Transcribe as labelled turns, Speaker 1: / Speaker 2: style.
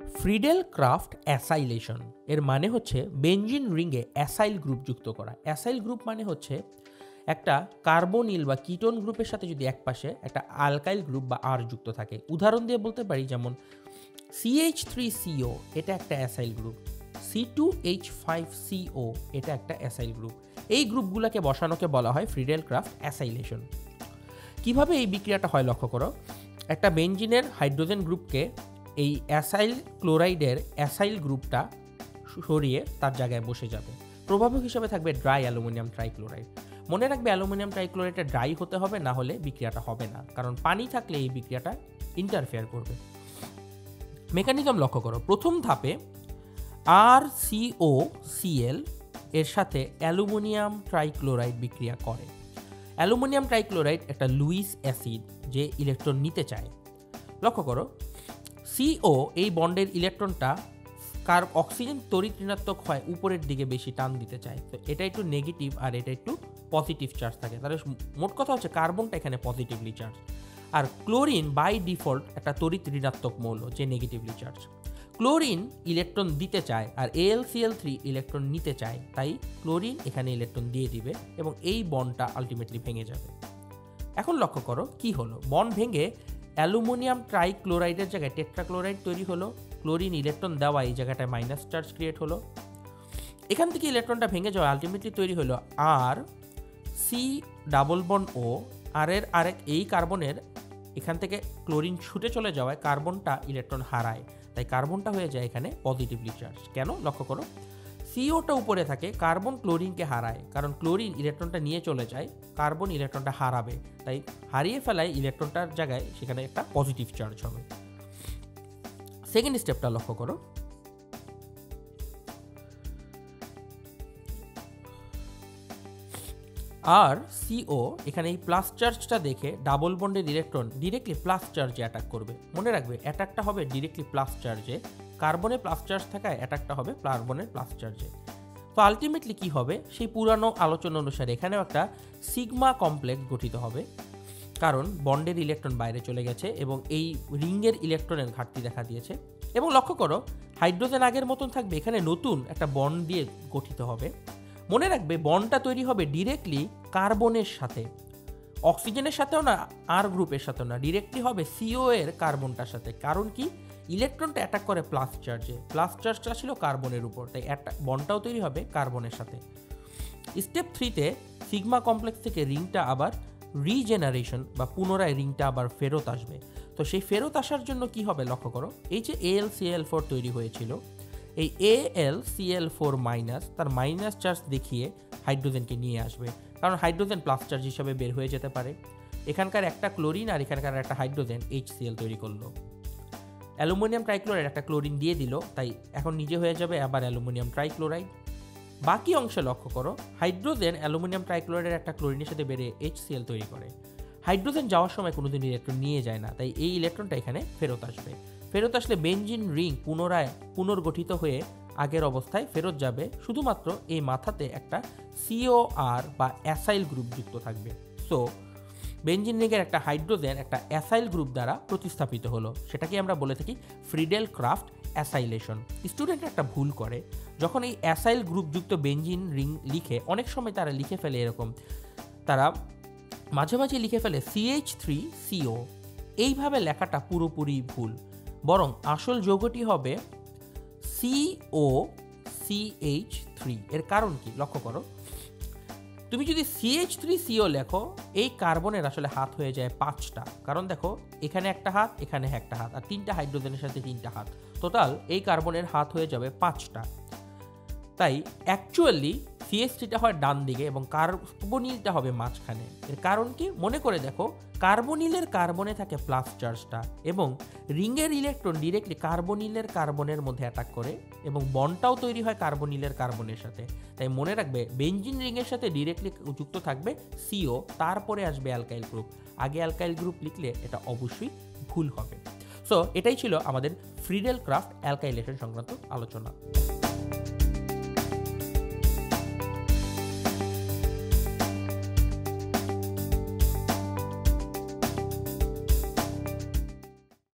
Speaker 1: Friedel craft acylation এর মানে হচ্ছে বেঞ্জিন রিংয়ে অ্যাসাইল গ্রুপ যুক্ত করা। অ্যাসাইল গ্রুপ মানে হচ্ছে একটা কার্বনিল বা কিটোন গ্রুপের সাথে যদি একপাশে একটা আলকাইল গ্রুপ বা আর যুক্ত থাকে। উদাহরণ দিয়ে বলতে পারি যেমন CH3CO এটা একটা অ্যাসাইল গ্রুপ, C2H5CO এটা একটা অ্যাসাইল গ্রুপ। এই গ্রুপগুলোকে বসানোকে বলা হয় ফ্রিডেল ক্রাফট অ্যাসাইলেশন। কিভাবে এই বিক্রিয়াটা হয় লক্ষ্য করো। একটা বেঞ্জিনের হাইড্রোজেন গ্রুপকে এই অ্যাসাইল ক্লোরাইডের অ্যাসাইল গ্রুপটা সরিয়ে তার জায়গায় বসে যাবে। প্রভাবক হিসেবে থাকবে ড্রাই অ্যালুমিনিয়াম ট্রাইক্লোরাইড। মনে রাখবে অ্যালুমিনিয়াম ট্রাইক্লোরাইডটা ড্রাই হতে হবে, না হলে বিক্রিয়াটা হবে না, কারণ পানি থাকলে এই বিক্রিয়াটা ইন্টারফেয়ার করবে। মেকানিজম লক্ষ্য করো। প্রথম ধাপে RCOCl এর সাথে অ্যালুমিনিয়াম ট্রাইক্লোরাইড বিক্রিয়া করে। অ্যালুমিনিয়াম ট্রাইক্লোরাইড একটা লুইস অ্যাসিড যে ইলেকট্রন নিতে চায়। লক্ষ্য করো CO এই বন্ডের ইলেকট্রনটা অক্সিজেন তড়িৎ ঋণাত্মক হয় উপরের দিকে বেশি টান দিতে চায়, তো এটা একটু নেগেটিভ আর এটা একটু পজিটিভ চার্জ থাকে। তাহলে মোট কথা হচ্ছে কার্বনটা এখানে পজিটিভলি চার্জ, আর ক্লোরিন বাই ডিফল্ট একটা তড়িৎ ঋণাত্মক মৌল যে নেগেটিভলি চার্জ। ক্লোরিন ইলেকট্রন দিতে চায় আর AlCl3 ইলেকট্রন নিতে চায়, তাই ক্লোরিন এখানে ইলেকট্রন দিয়ে দিবে এবং এই বন্ডটা আলটিমেটলি ভেঙে যাবে। এখন লক্ষ্য করো কি হলো, বন্ড ভেঙে অ্যালুমিনিয়াম ট্রাইক্লোরাইডের জায়গায় টেট্রাক্লোরাইড তৈরি হলো। ক্লোরিন ইলেকট্রন দেওয়া এই জায়গাটায় মাইনাস চার্জ ক্রিয়েট হলো। এখান থেকে ইলেকট্রনটা ভেঙে যাওয়া আলটিমেটলি তৈরি হলো RC⋯O। আর এর আরেক এই কার্বনের এখান থেকে ক্লোরিন ছুটে চলে যাওয়ায় কার্বনটা ইলেকট্রন হারায়, তাই কার্বনটা হয়ে যায় এখানে পজিটিভলি চার্জ। কেন লক্ষ্য করো, COটা উপরে থাকে, কার্বন ক্লোরিনকে হারায়, কারণ ক্লোরিন ইলেকট্রনটা নিয়ে চলে যায়, কার্বন ইলেকট্রনটা হারাবে, তাই হারিয়ে ফেলায় ইলেকট্রনটার জায়গায় সেখানে একটা পজিটিভ চার্জ হবে। সেকেন্ড স্টেপটা লক্ষ্য করো। আর CO এখানে এই প্লাস চার্জটা দেখে ডাবল বন্ডের ইলেকট্রন ডিরেক্টলি প্লাস চার্জে অ্যাটাক করবে। মনে রাখবে অ্যাটাকটা হবে ডিরেক্টলি প্লাস চার্জে, কার্বনে প্লাস চার্জ থাকায় অ্যাটাকটা হবে কার্বনের প্লাস চার্জে। তো আলটিমেটলি কি হবে, সেই পুরানো আলোচনা অনুসারে এখানেও একটা সিগমা কমপ্লেক্স গঠিত হবে, কারণ বন্ডের ইলেকট্রন বাইরে চলে গেছে এবং এই রিংয়ের ইলেকট্রনের ঘাটতি দেখা দিয়েছে। এবং লক্ষ্য করো হাইড্রোজেন আগের মতন থাকবে, এখানে নতুন একটা বন্ড দিয়ে গঠিত হবে। মনে রাখবে বন্ডটা তৈরি হবে ডিরেক্টলি কার্বনের সাথে, অক্সিজেনের সাথেও না, আর গ্রুপের সাথেও না, ডিরেক্টলি হবে CO এর কার্বনটার সাথে। কারণ কি, ইলেকট্রনটা অ্যাটাক করে প্লাস চার্জে, প্লাস চার্জটা ছিল কার্বনের উপর, তাই বন্ডটাও তৈরি হবে কার্বনের সাথে। স্টেপ 3তে সিগমা কমপ্লেক্স থেকে রিংটা আবার রিজেনারেশন বা পুনরায় রিংটা আবার ফেরত আসবে। তো সেই ফেরত আসার জন্য কি হবে লক্ষ্য করো, এই যে AlCl4 তৈরি হয়েছিল, এই AlCl4 মাইনাস তার মাইনাস চার্জ দেখিয়ে হাইড্রোজেনকে নিয়ে আসবে, কারণ হাইড্রোজেন প্লাস চার্জ হিসাবে বের হয়ে যেতে পারে। এখানকার একটা ক্লোরিন আর এখানকার একটা হাইড্রোজেন HCl তৈরি করলো। অ্যালুমিনিয়াম ট্রাইক্লোরাইড একটা ক্লোরিন দিয়ে দিল, তাই এখন নিজে হয়ে যাবে আবার অ্যালুমিনিয়াম ট্রাইক্লোরাইড। বাকি অংশে লক্ষ্য করো, হাইড্রোজেন অ্যালুমিনিয়াম ট্রাইক্লোরাইডের একটা ক্লোরিনের সাথে বেড়ে HCl তৈরি করে। হাইড্রোজেন যাওয়ার সময় কোনোদিন ইলেকট্রন নিয়ে যায় না, তাই এই ইলেকট্রনটা এখানে ফেরত আসবে। ফেরত আসলে বেঞ্জিন রিং পুনর্গঠিত হয়ে আগের অবস্থায় ফেরত যাবে, শুধুমাত্র এই মাথাতে একটা COR বা অ্যাসাইল গ্রুপ যুক্ত থাকবে। সো বেঞ্জিন রিংয়ের একটা হাইড্রোজেন একটা অ্যাসাইল গ্রুপ দ্বারা প্রতিস্থাপিত হলো, সেটাকে আমরা বলে থাকি ফ্রিডেল ক্রাফট অ্যাসাইলেশন। স্টুডেন্ট একটা ভুল করে, যখন এই অ্যাসাইল গ্রুপযুক্ত বেঞ্জিন রিং লিখে অনেক সময় তারা লিখে ফেলে এরকম, তারা মাঝে মাঝে লিখে ফেলে CH3CO। এইভাবে লেখাটা পুরোপুরি ভুল, বরং আসল যৌগটি হবে COCH3। এর কারণ কি লক্ষ্য করো, তুমি যদি CH3CO লেখো, এই কার্বনের আসলে হাত হয়ে যায় 5টা, কারণ দেখো এখানে একটা হাত, এখানে একটা হাত, আর 3টা হাইড্রোজেনের সাথে 3টা হাত, টোটাল এই কার্বনের হাত হয়ে যাবে 5টা। তাই অ্যাকচুয়ালি CH3টা হয় ডান দিকে এবং কার্বনিলটা হবে মাঝখানে। এর কারণ কি, মনে করে দেখো কার্বনিলের কার্বনে থাকে প্লাস চার্জটা এবং রিংয়ের ইলেকট্রন ডিরেক্টলি কার্বনিলের কার্বনের মধ্যে অ্যাটাক করে এবং বন্ডটাও তৈরি হয় কার্বনিলের কার্বনের সাথে। তাই মনে রাখবে বেঞ্জিন রিংয়ের সাথে ডিরেক্টলি যুক্ত থাকবে CO, তারপরে আসবে অ্যালকাইল গ্রুপ। আগে অ্যালকাইল গ্রুপ লিখলে এটা অবশ্যই ভুল হবে। সো এটাই ছিল আমাদের ফ্রিডেল ক্রাফট অ্যালকাইলেশন সংক্রান্ত আলোচনা।